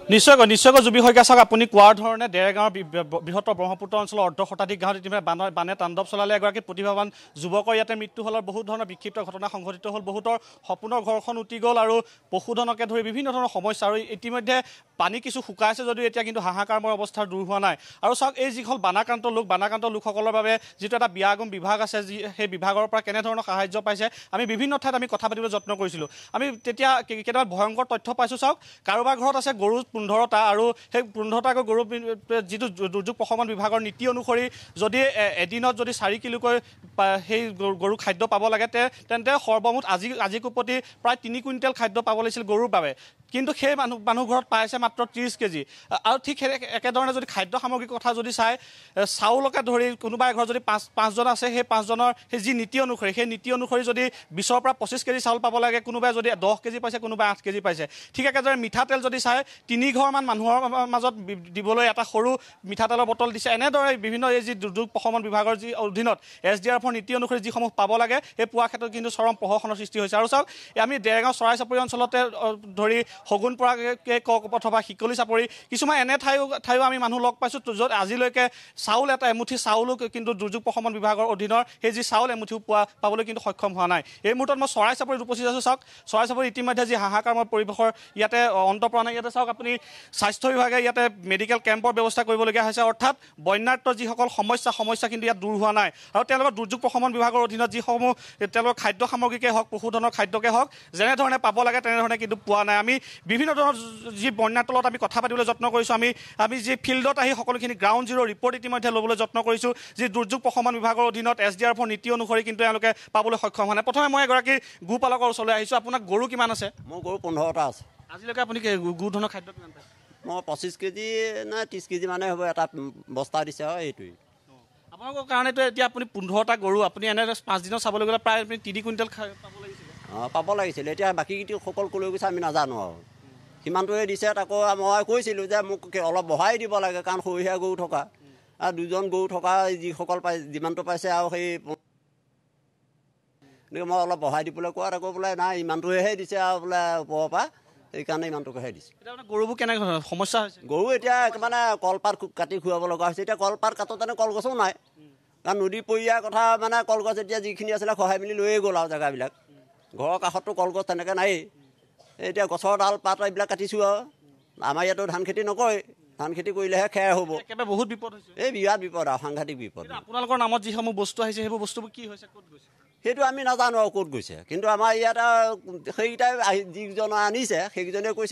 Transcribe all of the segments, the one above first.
নিশ্চয়কৈ জুবি শইকীয়া চাওক আপুনি কোৱাৰ ধৰণে ডেৰগাঁৱৰ বৃহত্তৰ ব্ৰহ্মপুত্ৰ অঞ্চলৰ অৰ্ধ শতাধিক গাঁৱত ইতিমধ্যে বানে তাণ্ডৱ চলালে এগৰাকী প্ৰতিভাৱান যুৱকৰ ইয়াতে মৃত্যু হ'লৰ বহুত ধৰণৰ বিক্ষিপ্ত ঘটনা সংঘটিত হ'ল বহুতৰ সপোনৰ ঘৰখন উটি গ'ল আৰু পশুধনকে ধৰি বিভিন্ন ধৰণৰ সমস্যা আৰু ইতিমধ্যে পানী কিছু শুকাইছে যদিও এতিয়া কিন্তু হাহাকাৰময় অৱস্থাৰ দূৰ হোৱা নাই আৰু চাওক এই যিখন বানাক্ৰান্ত লোকসকলৰ বাবে যিটো এটা বিয়াগম বিভাগ আছে যি সেই বিভাগৰ পৰা কেনেধৰণৰ সাহায্য পাইছে আমি বিভিন্ন ঠাইত আমি কথা পাতিবলৈ যত্ন কৰিছিলোঁ আমি তেতিয়া কেতিয়াবা ভয়ংকৰ তথ্য পাইছোঁ চাওক কাৰোবাৰ ঘৰত আছে গৰু 15টা আৰু সেই 15টাকৈ গৰু যিটো দুৰ্যোগ প্ৰশমন বিভাগৰ নীতি অনুসৰি যদি এদিনত যদি 4 কিলোকৈ সেই গৰু খাদ্য পাব লাগে তেন্তে সৰ্বমুঠ আজিকো প্ৰতি প্ৰায় 3 কুইণ্টেল খাদ্য পাব লাগিছিল গৰুৰ বাবে কিন্তু সেই মানুহ ঘৰত পাইছে মাত্ৰ 30 কেজি আৰু ঠিক একেধৰণে যদি খাদ্য সামগ্ৰীৰ কথা যদি চাই চাউলকে ধৰি কোনোবা ঘৰত যদি 5জন আছে সেই 5জনৰ সেই যি নীতি অনুসৰি যদি 20 পৰা 25 কেজি চাউল পাব লাগে কোনোবাই যদি 10 কেজি পাইছে কোনোবাই 8 কেজি পাইছে ঠিক একেদৰে মিঠাতেল যদি চাই 3 ঘৰমান মানুহৰ মাজত দিবলৈ এটা সৰু মিঠাতেলৰ বটল দিছে এনেদৰে বিভিন্ন এই যি দুৰ্যোগ প্ৰশমন বিভাগৰ যি অধীনত SDRFৰ নীতি অনুসৰি যিসমূহ পাব লাগে সেই পোৱা ক্ষেত্ৰত কিন্তু চৰম প্ৰহসনৰ সৃষ্টি হৈছে আৰু চাওক আমি ডেৰগাঁও চৰাই চাপৰি অঞ্চলতে ধৰি শগুনপৰাকে কক অথবা শিকলি চাপৰি কিছুমান এনে ঠাইও আমি মানুহ লগ পাইছোঁ য'ত আজিলৈকে চাউল এটা এমুঠি চাউলো কিন্তু দুৰ্যোগ প্ৰশমন বিভাগৰ অধীনৰ সেই যি চাউল এমুঠিও পাবলৈ কিন্তু সক্ষম হোৱা নাই এই মুহূৰ্তত মই চৰাই চাপৰিত উপস্থিত আছোঁ চাওক চৰাই চাপৰি ইতিমধ্যে যি হাহাকাৰময় পৰিৱেশৰ ইয়াতে অন্ত পৰা নাই ইয়াতে চাওক আপুনি স্বাস্থ্য বিভাগে ইয়াতে মেডিকেল কেম্পৰ ব্যৱস্থা কৰিবলগীয়া হৈছে অৰ্থাৎ বন্যাৰ্ত যিসকল সমস্যা কিন্তু ইয়াত দূৰ হোৱা নাই আৰু তেওঁলোকৰ দুৰ্যোগ প্ৰশমন বিভাগৰ অধীনত যিসমূহ তেওঁলোকৰ খাদ্য সামগ্ৰীকে হওক পশুধনৰ খাদ্যকে হওক যেনেধৰণে পাব লাগে তেনেধৰণে কিন্তু পোৱা নাই আমি বিভিন্ন ধৰণৰ যি বন্যাৰ তলত আমি কথা পাতিবলৈ যত্ন কৰিছোঁ আমি যি ফিল্ডত আহি সকলোখিনি গ্ৰাউণ্ড জিৰ' ৰিপৰ্ট ইতিমধ্যে ল'বলৈ যত্ন কৰিছোঁ যি দুৰ্যোগ প্ৰশমন বিভাগৰ অধীনত SDRFৰ নীতি অনুসৰি কিন্তু তেওঁলোকে পাবলৈ সক্ষম হোৱা নাই প্ৰথমে মই এগৰাকী গোপালকৰ ওচৰলৈ আহিছোঁ আপোনাৰ গৰু কিমান আছে মোৰ গৰু 15টা আছে আজিলৈকে আপুনি গোধনৰ খাদ্য কিমান পাইছে মই 25 কেজি নে 30 কেজি মানে হ'ব এটা বস্তা দিছে আৰু এইটোৱেই আপোনালোকৰ কাৰণেতো এতিয়া আপুনি 15টা গৰু আপুনি এনে 5 দিনত চাবলৈ গ'লে প্ৰায় আপুনি 3 কুইণ্টেল পাব লাগিছিলে পাব লাগিছিলে এতিয়া বাকীকেইটি সকল ক'লৈ গৈছে আমি নাজানো আৰু সিমানটোৱে দিছে তাকো মই কৈছিলোঁ যে মোক অলপ বঢ়াই দিব লাগে কাৰণ সৰহীয়া গৰু থকা আৰু 2জন গৰু থকা যিসকল যিমানটো পাইছে আৰু সেই মই অলপ বঢ়াই দিবলৈ কোৱাত আকৌ বোলে নাই ইমানটোৱেহে দিছে আৰু বোলে ওপৰৰ পৰা সেইকাৰণে ইমানটোকেহে দিছে গৰুবোৰ কেনেকৈ সমস্যা হৈছে গৰু এতিয়া মানে কলপাত কাটি খুৱাব লগা হৈছে এতিয়া কলপাত কাটোতেনে কলগছো নাই কাৰণ নদী পৰিয়াৰ কথা মানে কলগছ এতিয়া যিখিনি আছিলে সহায় মিলি লৈয়ে গ'ল আৰু জেগাবিলাক ঘৰৰ কাষততো কলগছ তেনেকৈ নায়েই এতিয়া গছৰ ডাল পাত এইবিলাক কাটিছোঁ আৰু আমাৰ ইয়াতো ধান খেতি নকৰে ধান খেতি কৰিলেহে খেৰ হ'ব একেবাৰে বহুত বিপদ হৈছে এই বিৰাট বিপদ আৰু সাংঘাতিক বিপদ আপোনালোকৰ নামত যিসমূহ বস্তু আহিছে সেইবোৰ বস্তুবোৰ কি হৈছে ক'ত গৈছে সেইটো আমি নাজানো আৰু ক'ত গৈছে কিন্তু আমাৰ ইয়াত সেইকেইটাই যিকেইজন আনিছে সেইকেইজনে কৈছে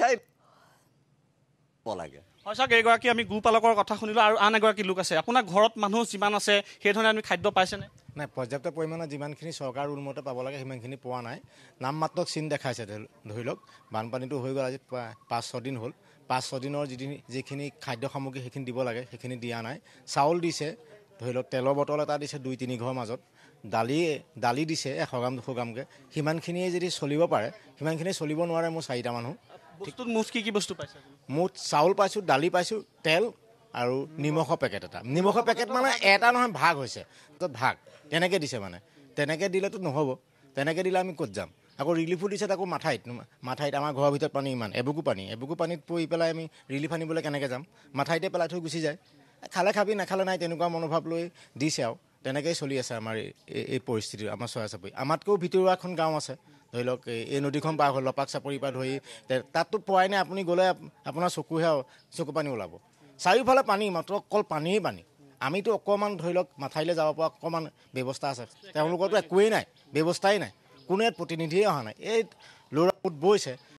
লাগে হয় চাওক এগৰাকী আমি গোপালকৰ কথা শুনিলোঁ আৰু আন এগৰাকী লোক আছে আপোনাৰ ঘৰত মানুহ যিমান আছে সেইধৰণে আমি খাদ্য পাইছেনে নাই পৰ্যাপ্ত পৰিমাণৰ যিমানখিনি চৰকাৰ ৰুলমতে পাব লাগে সিমানখিনি পোৱা নাই নামমাত্ৰ চিন দেখাইছে ধৰি লওক বানপানীটো হৈ গ'ল আজি 5-6 দিন হ'ল 5-6 দিনৰ যিখিনি খাদ্য সামগ্ৰী সেইখিনি দিব লাগে সেইখিনি দিয়া নাই চাউল দিছে ধৰি লওক তেলৰ বটল এটা দিছে 2-3 ঘৰৰ মাজত দালি দিছে 100 গ্ৰাম 200 গ্ৰামকৈ সিমানখিনিয়ে যদি চলিব পাৰে সিমানখিনি চলিব নোৱাৰে মোৰ 4টা মানুহ বস্তুত মুঠ কি বস্তু পাইছে মুঠ চাউল পাইছোঁ দালি পাইছোঁ তেল আৰু নিমখৰ পেকেট এটা নিমখৰ পেকেট মানে এটা নহয় ভাগ হৈছে ভাগ তেনেকৈ দিছে মানে তেনেকৈ দিলেতো নহ'ব তেনেকৈ দিলে আমি ক'ত যাম আকৌ ৰিলিফো দিছে তাকো মাথাইত আমাৰ ঘৰৰ ভিতৰত পানী ইমান এবুকু পানীত পৰি পেলাই আমি ৰিলিফ আনিবলৈ কেনেকৈ যাম মাথাইতে পেলাই থৈ গুচি যায় খালে খাবি নাখালে নাই তেনেকুৱা মনোভাৱ লৈ দিছে আৰু তেনেকৈয়ে চলি আছে আমাৰ এই পৰিস্থিতি আমাৰ চৰাই চাপৰি আমাতকৈও ভিতৰুৱা এখন গাঁও আছে ধৰি লওক এই নদীখন পাৰ হ'ল লপাক চাপৰিৰ পৰা ধৰি তাততো পোৱাই নাই আপুনি গ'লে আপোনাৰ চকু পানী ওলাব চাৰিওফালে পানী মাত্ৰ অকল পানীয়েই পানী আমিতো অকণমান ধৰি লওক মাথাইলৈ যাব পৰা অকণমান ব্যৱস্থা আছে তেওঁলোকৰতো একোৱেই নাই ব্যৱস্থাই নাই কোনো ইয়াত প্ৰতিনিধিয়ে অহা নাই এই ল'ৰা বৈছে